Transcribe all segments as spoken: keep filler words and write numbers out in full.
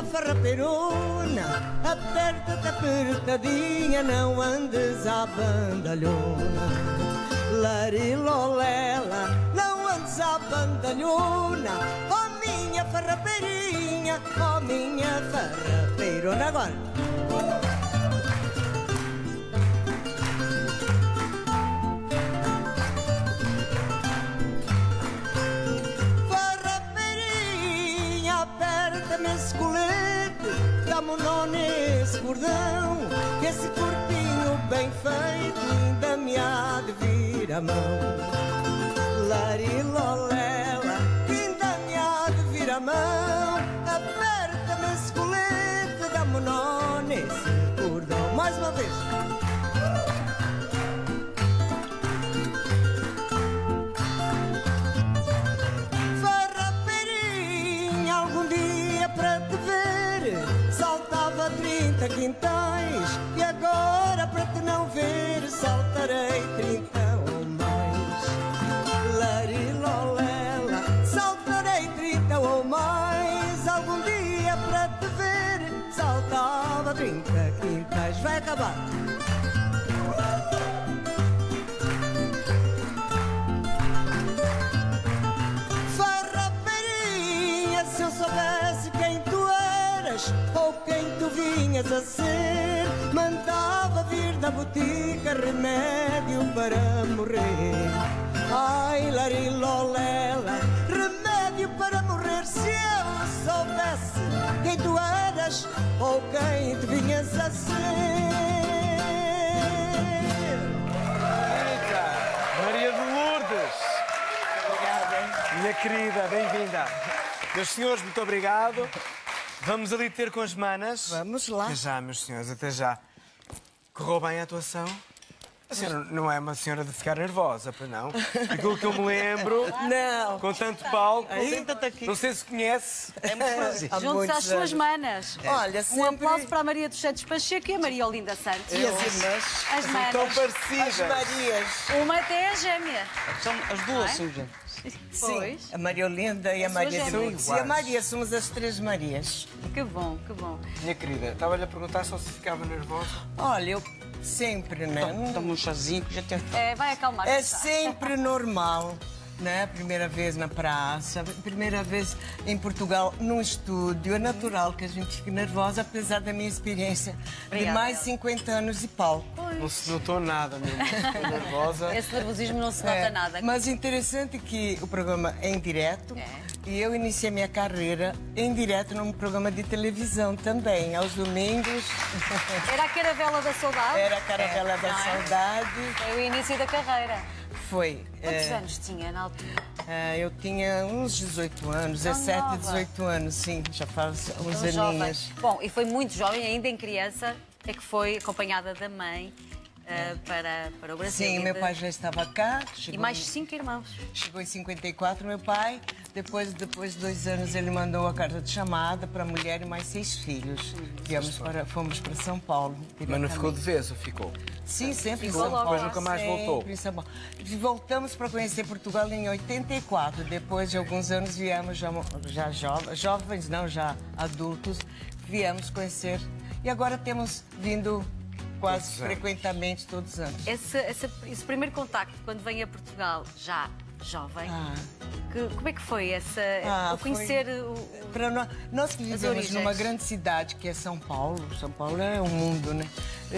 farrapeirona, aperta-te apertadinha, não andes à bandalhona. Larilolela, não andes à bandalhona, oh minha farrapeirinha, oh minha farrapeirona. Agora nesse colete, dá-me um nó nesse cordão, que esse corpinho bem feito ainda me há de vir a mão. Larilolela, que ainda me há de vir a mão. Aperta-me esse colete, dá-me um nó nesse cordão. Mais uma vez. Para te ver, saltava trinta quintais, e agora para te não ver, saltarei trinta ou mais. Larilolela, saltarei trinta ou mais. Algum dia para te ver, saltava trinta quintais. Vai acabar. Farrapeirinha, se eu soubesse quem tu eras ou quem tu vinhas a ser, mandava vir da botica remédio para morrer. Ai, larilolela, remédio para morrer. Se eu soubesse quem tu eras ou quem tu vinhas a ser. Maria de Lourdes. Obrigada. Minha querida, bem-vinda. Meus senhores, muito obrigado. Vamos ali ter com as manas. Vamos lá. Até já, meus senhores, até já. Correu bem a atuação? A senhora não é uma senhora de ficar nervosa, pois não? Aquilo que eu me lembro, não, com tanto palco, senta-te aqui. Não sei se conhece. É muito prazer. Juntos às suas manas. É. Olha, sempre... Um aplauso para a Maria dos Santos Pacheco e a Maria Olinda Santos. E as irmãs? As São manas. tão parecidas. As Marias. Uma até é gêmea. São as duas, é? são gêmeas. Sim, Pois. a Maria Olinda e a As Maria suas de Lourdes. gêmeas. E a Maria, somos as três Marias. Que bom, que bom. Minha querida, estava-lhe a perguntar só se ficava nervosa. Olha, eu sempre, né? Toma um chazinho que já tem. É, vai acalmar. É sempre normal, né? Primeira vez na praça, primeira vez em Portugal, num estúdio. É natural que a gente fique nervosa, apesar da minha experiência Obrigada. de mais de cinquenta anos de palco. Não se notou nada mesmo. Estou nervosa. Esse nervosismo não se nota É, nada. mas interessante que o programa é em direto. É. E eu iniciei minha carreira em direto num programa de televisão também, aos domingos. Era a caravela da saudade? Era a Caravela É, da não é? Saudade. Foi o início da carreira. Foi. Quantos é, anos tinha na altura? é, eu tinha uns dezoito anos, Tão dezessete, nova. dezoito anos, sim, já faz uns Tão jovem. aninhos. Bom, e foi muito jovem, ainda em criança, é que foi acompanhada da mãe uh, para, para o Brasil. Sim, E meu de- pai já estava cá. E Chegou mais em- cinco irmãos. Chegou em cinquenta e quatro, meu pai. Depois, depois de dois anos, ele mandou a carta de chamada para a mulher e mais seis filhos. Viemos para, fomos para São Paulo. Mas não ficou de vez ou ficou? Sim, sempre em Ficou São logo Paulo. lá. Nunca mais Sempre voltou. em São Paulo. Voltamos para conhecer Portugal em oitenta e quatro. Depois de alguns anos, viemos já, já jo- jovens, não, já adultos. Viemos conhecer. E agora temos vindo quase Todos os anos. frequentemente todos os anos. Esse, esse, esse primeiro contacto, quando vem a Portugal, já jovem, Ah. que, como é que foi essa, Ah, o conhecer foi- o... Para nós, nós que vivemos origens. numa grande cidade que é São Paulo, São Paulo é um mundo, né?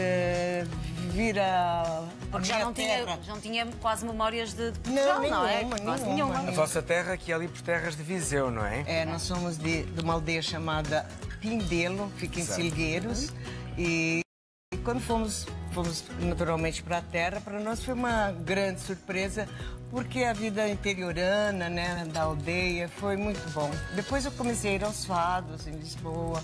É, vir a, a Porque já minha não, terra. tinha, já não tinha quase memórias de, de Portugal, não, é? nenhuma, Quase nenhuma, nenhuma. A vossa terra aqui é ali por terras de Viseu, não é? É, nós somos de, de uma aldeia chamada Pindelo, fica em Exato. Silgueiros. E, e quando fomos, fomos naturalmente para a terra, para nós foi uma grande surpresa, porque a vida interiorana, né, da aldeia foi muito bom. Depois eu comecei a ir aos fados em Lisboa.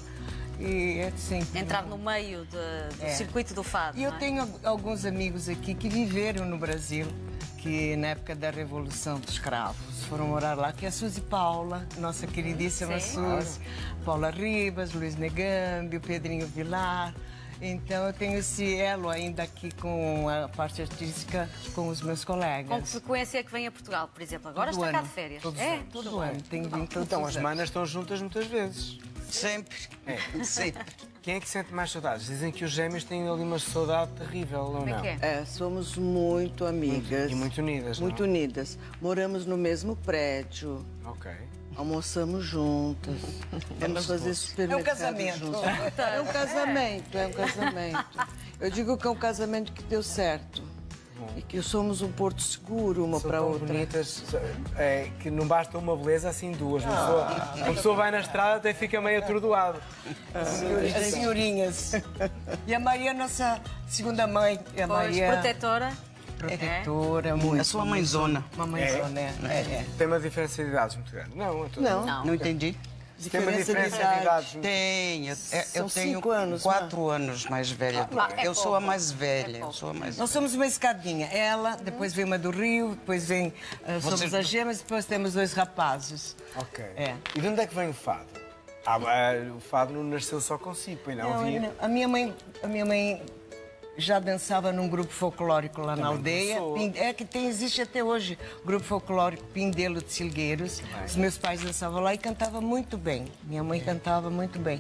E é sempre... Entrar no meio de- do É. circuito do fado. E eu não é? tenho alguns amigos aqui que viveram no Brasil, que na época da Revolução dos Cravos foram morar lá, que é a Suzy Paula, nossa queridíssima Sim. Suzy, Paula Ribas, Luiz Negambi, o Pedrinho Vilar. Então eu tenho esse elo ainda aqui com a parte artística com os meus colegas. Com que frequência é que vem a Portugal, por exemplo? Agora Todo está cá ano. de férias. Todos é, os- todo ano. Tenho vindo todos Então, os as anos. manas estão juntas muitas vezes. Sempre. É. Sempre. Quem é que sente mais saudades? Dizem que os gêmeos têm ali uma saudade terrível, ou Como é não? que é? É, somos muito amigas. E muito unidas, Muito não? unidas. Moramos no mesmo prédio. Ok. Almoçamos juntas. Vamos fazer supermercado É um casamento. juntas. É um casamento, é um casamento. Eu digo que é um casamento que deu certo. E que somos um porto seguro uma São para tão outra. bonitas, é, que não basta uma beleza, assim duas. Uma pessoa, uma pessoa vai na estrada até fica meio atordoado. As senhorinhas. E a Maria, nossa segunda mãe. E a Pois, Maria, protetora. protetora, muito. A sua mãezona. Uma mãezona, é. é, é. Tem uma diferença de idades muito grande. Não, é tudo. Não, Não. Não entendi? Tem uma diferença de diferença de idade. idades. muito- Tem. Eu, eu São tenho cinco anos, quatro anos mais velha. do Ah, que- é eu sou a pouco. mais velha. É eu pouco. sou a mais Nós somos uma escadinha. Ela, depois vem uma do Rio, depois vem. ah, somos Vocês- as gêmeas, depois temos dois rapazes. Ok. É. E de onde é que vem o fado? Ah, ah, o fado não nasceu só consigo, pois não? Não, havia... não. A minha mãe, a minha mãe já dançava num grupo folclórico lá na aldeia. dançou. Pin- É que tem, existe até hoje o grupo folclórico Pindelo de Silgueiros. Os meus pais dançavam lá e cantavam muito bem. Minha mãe cantava muito bem.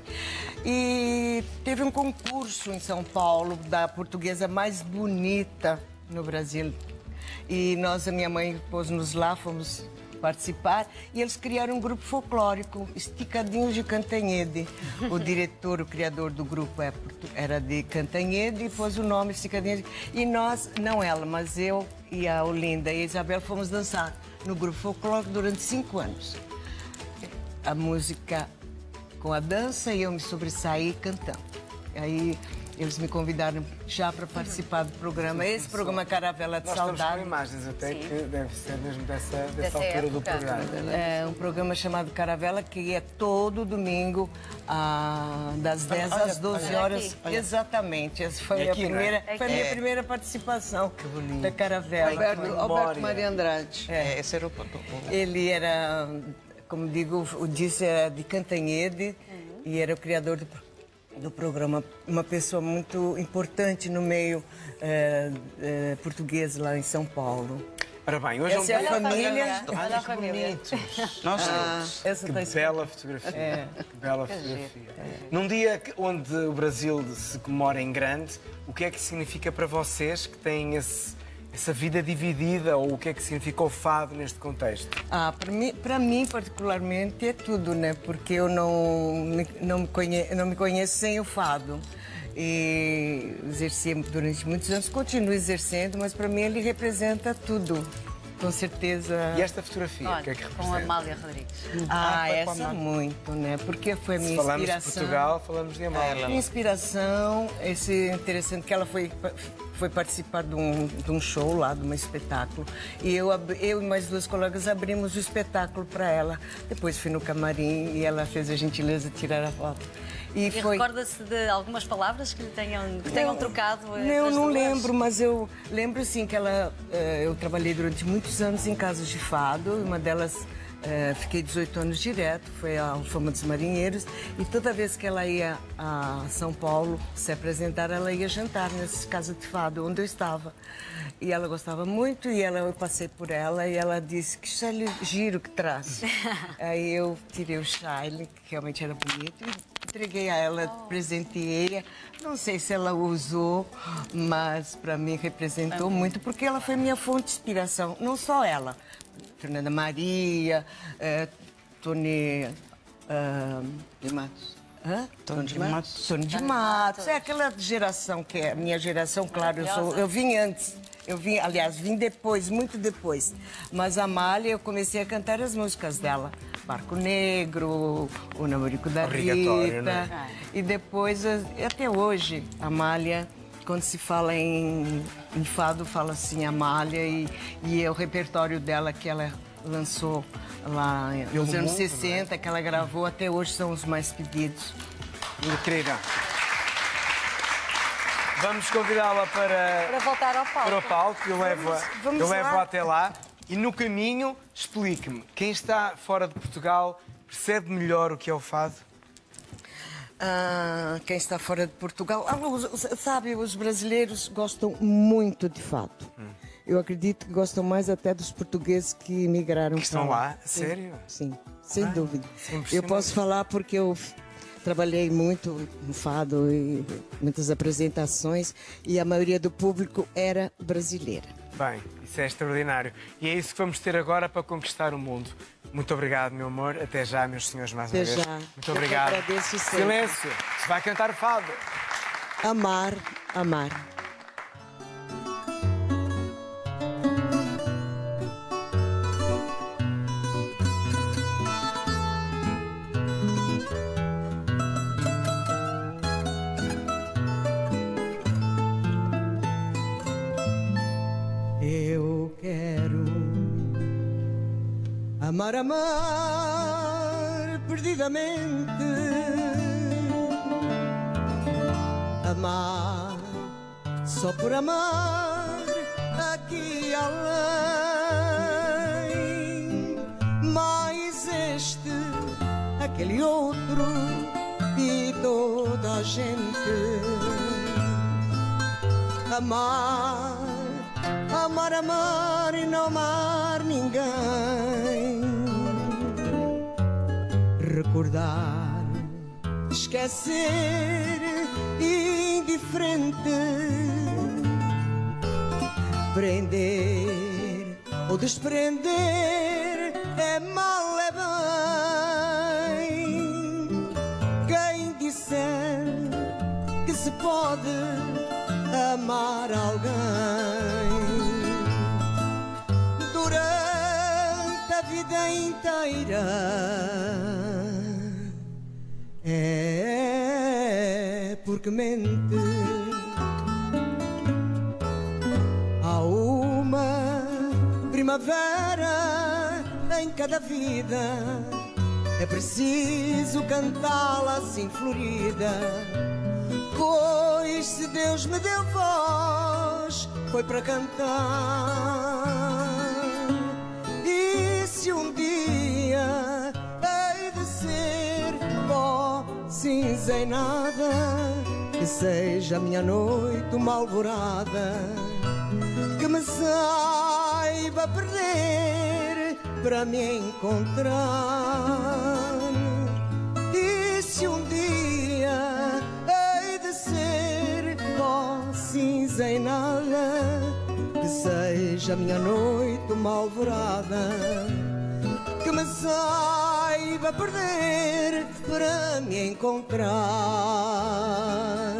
E teve um concurso em São Paulo da portuguesa mais bonita no Brasil. E nós, a minha mãe pôs-nos lá, fomos participar, e eles criaram um grupo folclórico, Esticadinhos de Cantanhede. O diretor, o criador do grupo é portu- era de Cantanhede e pôs o nome Esticadinhos. E nós, não ela, mas eu e a Olinda e a Isabel fomos dançar no grupo folclórico durante cinco anos. A música com a dança e eu me sobressaí cantando. Aí eles me convidaram já para participar do programa. Esse programa Caravela de Nós estamos Saudade. com imagens até Sim. que deve ser mesmo dessa, dessa, Dessa altura do época. programa. É um programa chamado Caravela, que é todo domingo, ah, das dez às doze olha horas. aqui. Exatamente. Essa foi, É a aqui, não é? primeira, É foi a minha aqui. primeira participação bonito. da Caravela. Alberto, memória. Alberto Maria Andrade. É, esse era o protocolo. Ele era, como digo, o disse, era de Cantanhede e era o criador do, do programa. Uma pessoa muito importante no meio eh, eh, português lá em São Paulo. Ora bem, hoje Essa é é um a dia... família. Olha a família. Nós Ah, todos. essa Que tá escrita. bela fotografia. Que bela fotografia. Num dia que- onde o Brasil se comemora em grande, o que é que significa para vocês que têm esse- essa vida dividida, ou o que é que significa o fado neste contexto? Ah, para mim, para mim, particularmente, é tudo, né? Porque eu não me, não me, conhe, não me conheço sem o fado. E exerci durante muitos anos, continuo exercendo, mas para mim ele representa tudo, com certeza. E esta fotografia, o que é Olha, que com a representa? Amália Rodrigues. Ah, foi com a essa Amália. muito, né? Porque foi a minha Se falamos de inspiração. Portugal, falamos de Amália. Minha inspiração, esse interessante que ela foi, foi participar de um, de um show lá, de um espetáculo. E eu, ab- eu e mais duas colegas abrimos o espetáculo para ela. Depois fui no camarim e ela fez a gentileza de tirar a foto. E E foi. recorda-se de algumas palavras que lhe tenham, que tenham trocado? Não, entre eu as não duas? lembro, mas eu lembro sim que ela. eh, Eu trabalhei durante muitos anos em casas de fado, e uma delas eh, fiquei dezoito anos direto, foi a Fama dos Marinheiros, e toda vez que ela ia a São Paulo se apresentar, ela ia jantar nessas casas de fado onde eu estava. E ela gostava muito, e ela, eu passei por ela e ela disse que chale giro que traz. Aí eu tirei o chale, que realmente era bonito, e entreguei a ela, presenteei. Não sei se ela usou, mas para mim representou muito, porque ela foi minha fonte de inspiração. Não só ela, Fernanda Maria, eh, Tony. ah, De Matos. hã? Tony de Matos. Tony de Matos. É aquela geração que é a minha geração, claro, eu, sou, eu vim antes. Eu vim, aliás, vim depois, muito depois. Mas a Amália, eu comecei a cantar as músicas dela. Barco Negro, O Namorico da Obrigatório, Rita. né? E depois, até hoje, a Amália, quando se fala em, em fado, fala assim, Amália, e, e é o repertório dela que ela lançou lá nos Pelo anos mundo, sessenta, que ela gravou, até hoje são os mais pedidos. Incrível. Vamos convidá-la para, Para voltar ao palco. para o palco. Eu levo-a vamos eu lá. levo-a até lá. E no caminho, explique-me, quem está fora de Portugal percebe melhor o que é o fado? Ah, quem está fora de Portugal. Ah, os- os- sabe, os brasileiros gostam muito de fado. Eu acredito que gostam mais até dos portugueses que emigraram Que estão para lá? A Sim, sério? Sim, sem Ai, dúvida. isso é Eu impressionante. posso falar porque eu f- trabalhei muito no fado e muitas apresentações e a maioria do público era brasileira. Bem, isso é extraordinário. E é isso que vamos ter agora para conquistar o mundo. Muito obrigado, meu amor. Até já, meus senhores, mais uma Até vez. já. Muito Eu obrigado. que agradeço sempre. Silêncio. Se vai cantar fado. Amar, amar. Eu quero amar, amar perdidamente, amar só por amar aqui além, mas este, aquele outro e toda a gente. Amar, amar, amar e não amar ninguém. Recordar, esquecer, indiferente. Prender ou desprender é mal, é bem. Quem disser que se pode amar alguém durante a vida inteira é porque mente. Há uma primavera em cada vida, é preciso cantá-la assim florida. Pois se Deus me deu voz, foi para cantar. E se um dia hei de ser pó, cinza e nada, que seja a minha noite uma alvorada, que me saiba perder para me encontrar. E se um dia cinza e nada, que seja a minha noite uma alvorada, que me saiba perder para me encontrar.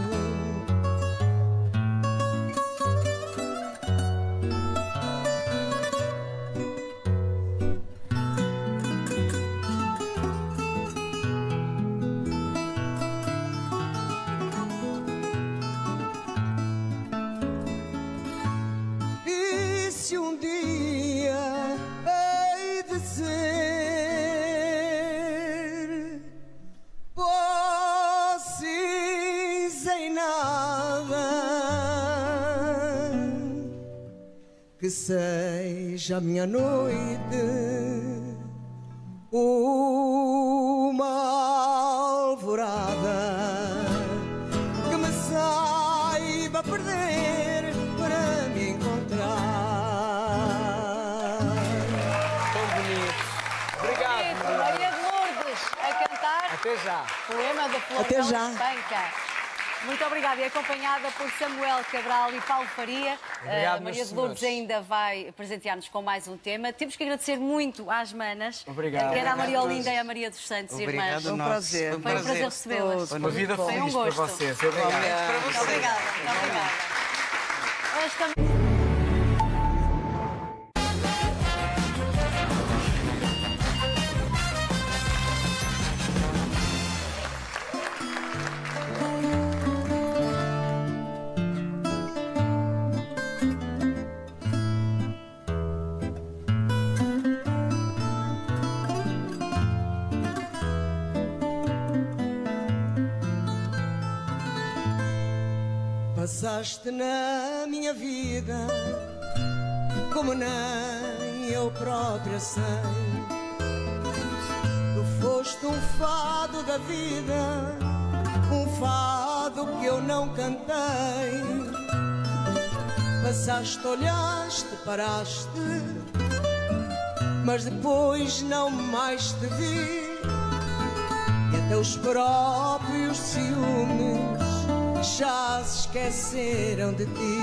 Se um dia hei de ser pó, cinza e nada, que seja a minha noite uma alvorada, que me saiba perder para me encontrar. Maria de Lourdes a cantar. Até já. Poema da Flor Até já. Banca. Muito obrigada. E acompanhada por Samuel Cabral e Paulo Faria. Obrigado, a Maria meus de Lourdes senhores. ainda vai presentear-nos com mais um tema. Temos que agradecer muito às manas. Obrigado. Quer a Maria Obrigado. Olinda e a Maria dos Santos, Obrigado irmãs. a um nós. prazer. Foi um Foi um prazer prazer. recebê-las. Uma vida Foi um feliz para gosto. vocês. Obrigado. Para Muito vocês. obrigada. Muito obrigada. Hoje também... Passaste na minha vida como nem eu própria sei. Tu foste um fado da vida, um fado que eu não cantei. Passaste, olhaste, paraste, mas depois não mais te vi. E teus próprios ciúmes já se esqueceram de ti.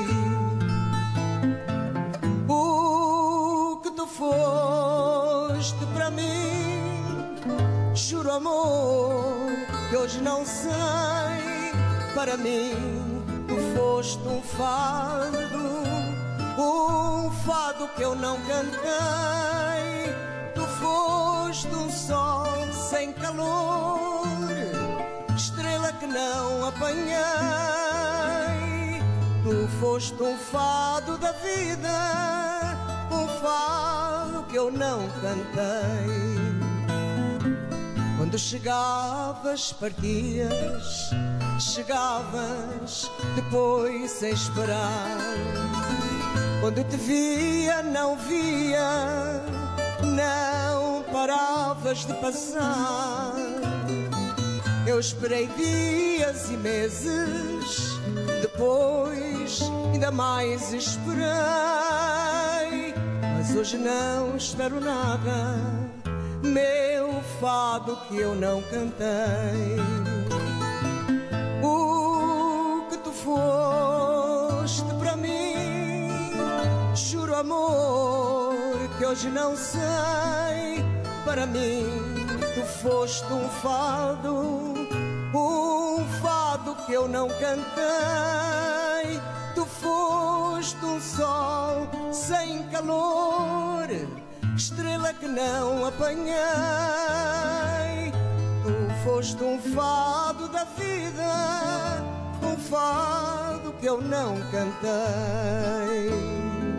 O que tu foste para mim, juro amor que hoje não sei. Para mim tu foste um fado, um fado que eu não cantei. Tu foste um sol sem calor, estrela que não apanhei. Tu foste um fado da vida, um fado que eu não cantei. Quando chegavas, partias, chegavas depois sem esperar. Quando te via, não via, não paravas de passar. Eu esperei dias e meses, depois ainda mais esperei. Mas hoje não espero nada, meu fado que eu não cantei. O que tu foste para mim, juro amor que hoje não sei. Para mim tu foste um fado, um fado que eu não cantei. Tu foste um sol sem calor, estrela que não apanhei. Tu foste um fado da vida, um fado que eu não cantei.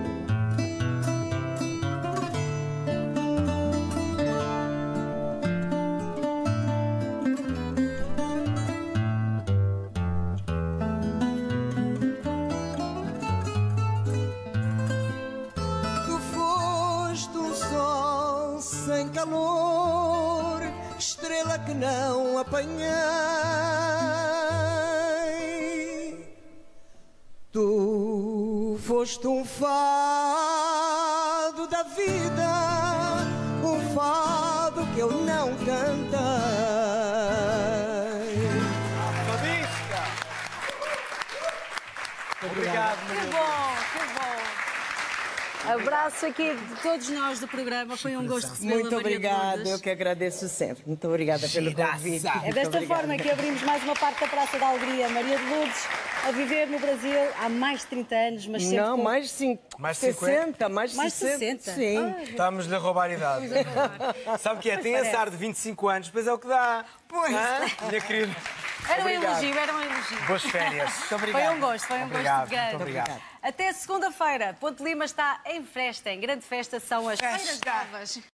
Sem calor, estrela que não apanhei. Tu foste um fado da vida, um fado que eu não cantei. Obrigado, Que bom, que bom. Abraço aqui de todos nós do programa. Foi um gosto recebê-la, Muito Maria de obrigada, Lourdes. eu que agradeço sempre. Muito obrigada pelo Giraça. convite. É Muito desta obrigada. forma que abrimos mais uma parte da Praça da Alegria. Maria de Lourdes a viver no Brasil há mais de trinta anos, mas sempre Não, com... mais de cinco, Mais de sessenta, mais de Mais de sessenta. sessenta? Sim. Ai, Estamos-lhe a roubar a idade. Sabe o que é? Tem Parece. azar de vinte e cinco anos, depois é o que dá. Pois. Hã, minha querida. Era um Obrigado. elogio, era um elogio. Boas férias. Muito obrigado. Foi um gosto, foi um Obrigado, gosto grande. muito obrigado. Até segunda-feira. Ponte Lima está em festa, em grande festa, são as Festa. Feiras Novas.